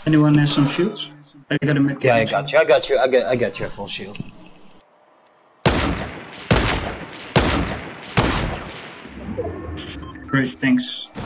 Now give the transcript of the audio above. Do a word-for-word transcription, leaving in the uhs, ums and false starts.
Anyone has some shields? I got a mid. Yeah, I got you. I got you. I got. I got your full shield. Great, thanks.